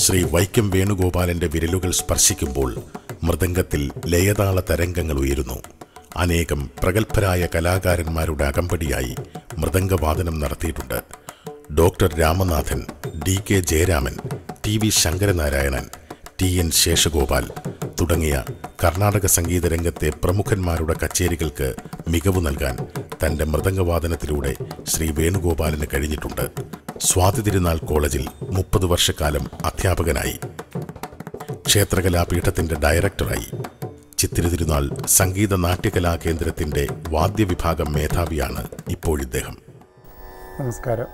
ശ്രീ വൈക്കം വേണുഗോപാലന്റെ വിരലുകൾ സ്പർശിക്കുമ്പോൾ മൃദംഗത്തിൽ ലയതാള തരംഗങ്ങൾ ഉയരുന്നു. അനേകം പ്രഗത്ഭരായ കലാകാരന്മാരുടെ അകമ്പടിയായി മൃദംഗവാദനം നടത്തിയിട്ടുണ്ട്. Doctor Ramanathan, DK Jayaraman, TV Sankaranarayanan, TN Seshagopal തുടങ്ങിയ കർണാടക സംഗീത രംഗത്തെ പ്രമുഖന്മാരുടെ കച്ചേരികൾക്ക് മികവ് നൽകാൻ തന്റെ മൃദംഗവാദനത്തിലൂടെ ശ്രീ വേണുഗോപാലിന് കഴിഞ്ഞിട്ടുണ്ട്. സ്വാതി തിരുനാൾ കോളേജിൽ 30 വർഷക്കാലം അധ്യാപകനായി, ക്ഷേത്രകലാപീഠത്തിന്റെ ഡയറക്ടറായി, ചിത്തിര തിരുനാൾ സംഗീത നാട്യകലാ കേന്ദ്രത്തിന്റെ വാദ്യവിഭാഗം മേധാവിയാണ് ഇപ്പോഴിദ്ദേഹം. നമസ്കാരം.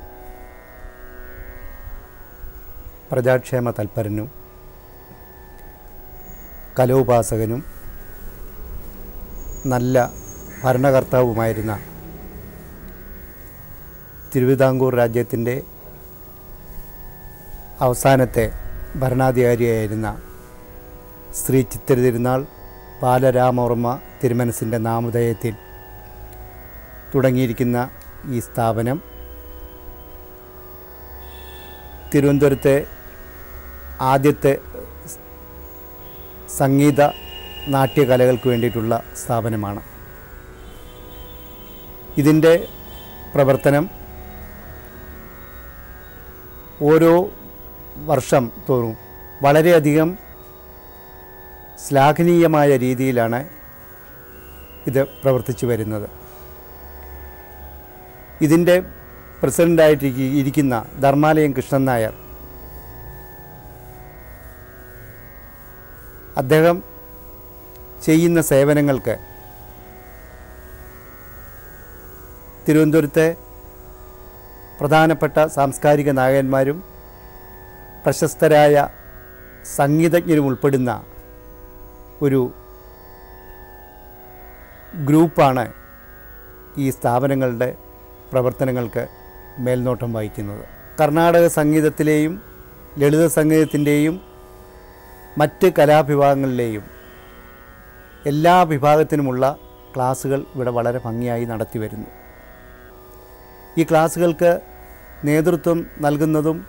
പ്രജാക്ഷേമ തൽപരനും കലോപാസകനും നല്ല ഭരണകർത്താവുമായിരുന്ന തിരുവിതാംകൂർ രാജ്യത്തിൻ്റെ അവസാനത്തെ ഭരണാധികാരിയായിരുന്ന ശ്രീ ചിത്തിര തിരുനാൾ ബാലരാമവർമ്മ തിരുമനസിൻ്റെ നാമധേയത്തിൽ തുടങ്ങിയിരിക്കുന്ന ഈ സ്ഥാപനം തിരുവനന്തപുരത്തെ ആദ്യത്തെ സംഗീത നാട്യകലകൾക്ക് വേണ്ടിയിട്ടുള്ള സ്ഥാപനമാണ്. ഇതിൻ്റെ പ്രവർത്തനം ഓരോ വർഷം തോറും വളരെയധികം ശ്ലാഘനീയമായ രീതിയിലാണ് ഇത് പ്രവർത്തിച്ചു വരുന്നത്. ഇതിൻ്റെ പ്രസിഡൻ്റായിട്ട് ഇരിക്കുന്ന ധർമാലയം കൃഷ്ണൻ നായർ, അദ്ദേഹം ചെയ്യുന്ന സേവനങ്ങൾക്ക് തിരുവനന്തപുരത്തെ പ്രധാനപ്പെട്ട സാംസ്കാരിക നായകന്മാരും പ്രശസ്തരായ സംഗീതജ്ഞരും ഉൾപ്പെടുന്ന ഒരു ഗ്രൂപ്പാണ് ഈ സ്ഥാപനങ്ങളുടെ പ്രവർത്തനങ്ങൾക്ക് മേൽനോട്ടം വഹിക്കുന്നത്. കർണാടക സംഗീതത്തിലെയും ലളിത സംഗീതത്തിൻ്റെയും മറ്റ് കലാവിഭാഗങ്ങളിലെയും എല്ലാ വിഭാഗത്തിനുമുള്ള ക്ലാസുകൾ ഇവിടെ വളരെ ഭംഗിയായി നടത്തി വരുന്നു. ഈ ക്ലാസുകൾക്ക് നേതൃത്വം നൽകുന്നതും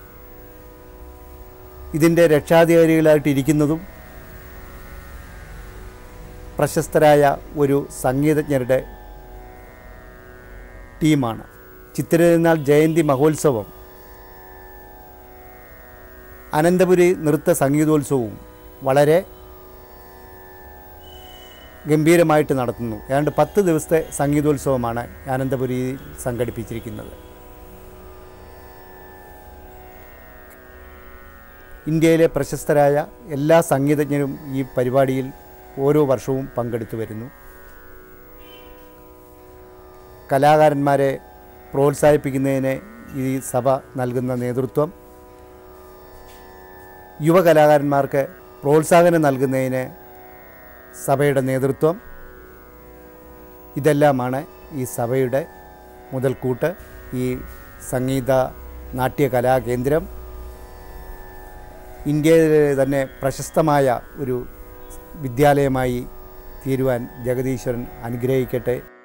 ഇതിൻ്റെ രക്ഷാധികാരികളായിട്ടിരിക്കുന്നതും പ്രശസ്തരായ ഒരു സംഗീതജ്ഞരുടെ ടീമാണ്. ചിത്തിര തിരുനാൾ ജയന്തി മഹോത്സവം, അനന്തപുരി നൃത്ത സംഗീതോത്സവവും വളരെ ഗംഭീരമായിട്ട് നടത്തുന്നു. ഏതാണ്ട് 10 ദിവസത്തെ സംഗീതോത്സവമാണ് അനന്തപുരിയിൽ സംഘടിപ്പിച്ചിരിക്കുന്നത്. ഇന്ത്യയിലെ പ്രശസ്തരായ എല്ലാ സംഗീതജ്ഞരും ഈ പരിപാടിയിൽ ഓരോ വർഷവും പങ്കെടുത്തു വരുന്നു. കലാകാരന്മാരെ പ്രോത്സാഹിപ്പിക്കുന്നതിന് ഈ സഭ നൽകുന്ന നേതൃത്വം, യുവകലാകാരന്മാർക്ക് പ്രോത്സാഹനം നൽകുന്നതിന് സഭയുടെ നേതൃത്വം, ഇതെല്ലാമാണ് ഈ സഭയുടെ മുതൽക്കൂട്ട്. ഈ സംഗീത നാട്യ കലാകേന്ദ്രം ഇന്ത്യയിലെ തന്നെ പ്രശസ്തമായ ഒരു വിദ്യാലയമായി തീരുവാൻ ജഗദീശ്വരൻ അനുഗ്രഹിക്കട്ടെ.